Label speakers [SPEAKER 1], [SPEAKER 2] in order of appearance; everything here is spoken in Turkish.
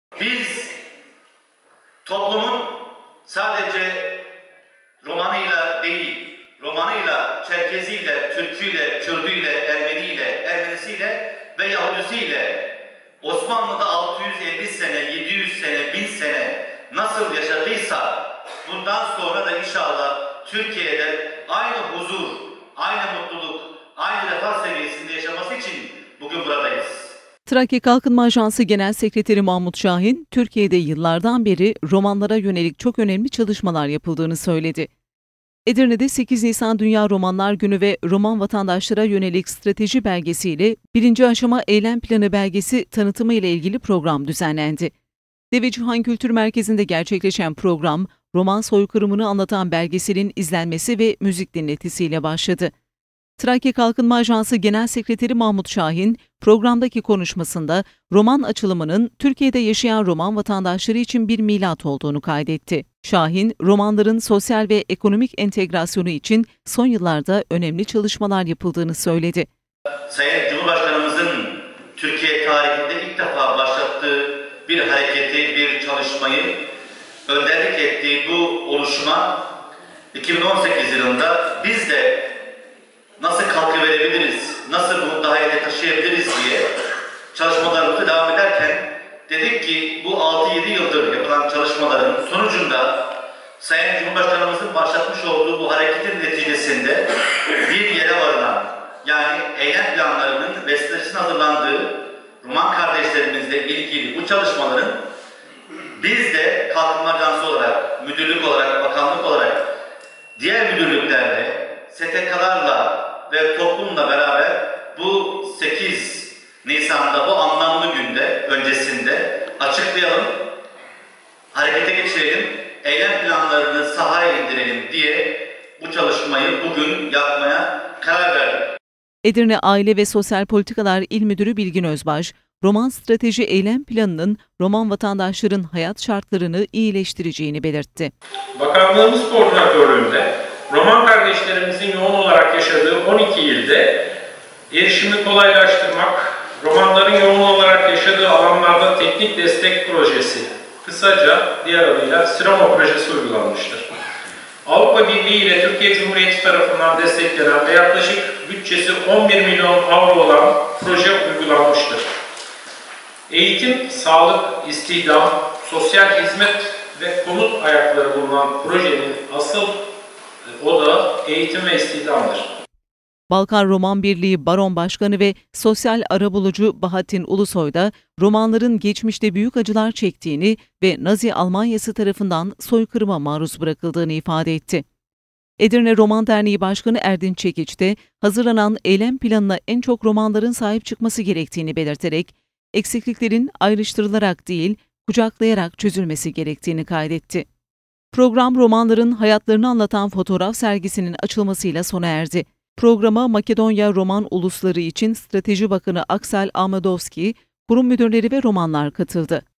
[SPEAKER 1] Biz toplumun sadece Romanıyla değil, Romanıyla, Çerkeziyle, Türküyle, Kürdüyle, Ermeniyle, Ermenisiyle ve Yahudisiyle Osmanlı'da 650 sene, 700 sene, 1000 sene nasıl yaşadıysa bundan sonra da inşallah Türkiye'de aynı huzur, aynı mutluluk, aynı refah seviyesinde yaşaması için bugün buradayız.
[SPEAKER 2] Trakya Kalkınma Ajansı Genel Sekreteri Mahmut Şahin, Türkiye'de yıllardan beri romanlara yönelik çok önemli çalışmalar yapıldığını söyledi. Edirne'de 8 Nisan Dünya Romanlar Günü ve Roman vatandaşlara yönelik strateji belgesiyle 1. aşama eylem planı belgesi tanıtımı ile ilgili program düzenlendi. Devecihan Kültür Merkezi'nde gerçekleşen program, roman soykırımını anlatan belgeselin izlenmesi ve müzik dinletisiyle başladı. Trakya Kalkınma Ajansı Genel Sekreteri Mahmut Şahin, programdaki konuşmasında roman açılımının Türkiye'de yaşayan Roman vatandaşları için bir milat olduğunu kaydetti. Şahin, romanların sosyal ve ekonomik entegrasyonu için son yıllarda önemli çalışmalar yapıldığını söyledi.
[SPEAKER 1] Sayın Cumhurbaşkanımızın Türkiye tarihinde ilk defa başlattığı bir hareketi, bir çalışmayı önderlik ettiği bu oluşuma 2018 yılında biz de nasıl katkı verebiliriz, nasıl bunu daha ileri taşıyabiliriz diye çalışmalarımıza devam ederken dedik ki bu 6-7 yıldır yapılan çalışmaların sonucunda Sayın Cumhurbaşkanımızın başlatmış olduğu bu hareketin neticesinde bir yere varılan, yani eylem planlarının ve stratejisinin hazırlandığı Roman kardeşlerimizle ilgili bu çalışmaların biz de Kalkınma Ajansı olarak, müdürlük olarak, bakanlık olarak diğer müdürlüklerle, STK'larla ve toplumla beraber bu 8 Nisan'da bu anlamlı günde öncesinde açıklayalım, harekete geçirelim, eylem planlarını sahaya indirelim diye bu çalışmayı bugün yapmaya karar verdik.
[SPEAKER 2] Edirne Aile ve Sosyal Politikalar İl Müdürü Bilgin Özbaş, Roman Strateji Eylem Planı'nın Roman vatandaşların hayat şartlarını iyileştireceğini belirtti.
[SPEAKER 3] Bakanlığımız koordinatörlüğünde Roman kardeşlerimizin yoğun olarak yaşadığı 12 ilde erişimi kolaylaştırmak, Romanların yoğun olarak yaşadığı alanlarda teknik destek projesi, kısaca diğer adıyla Siroma projesi uygulanmıştır. Avrupa Birliği ile Türkiye Cumhuriyeti tarafından desteklenen ve yaklaşık bütçesi 11 milyon avro olan proje uygulanmıştır. Eğitim, sağlık, istihdam, sosyal hizmet ve konut ayakları bulunan projenin asıl odağı eğitim ve istihdamdır.
[SPEAKER 2] Balkan Roman Birliği Baron Başkanı ve sosyal arabulucu Bahattin Ulusoy da Romanların geçmişte büyük acılar çektiğini ve Nazi Almanyası tarafından soykırıma maruz bırakıldığını ifade etti. Edirne Roman Derneği Başkanı Erdinç Çekiç de hazırlanan eylem planına en çok Romanların sahip çıkması gerektiğini belirterek, eksikliklerin ayrıştırılarak değil, kucaklayarak çözülmesi gerektiğini kaydetti. Program Romanların hayatlarını anlatan fotoğraf sergisinin açılmasıyla sona erdi. Programa Makedonya Roman Ulusları için Strateji Bakanı Aksel Ahmedovski, kurum müdürleri ve Romanlar katıldı.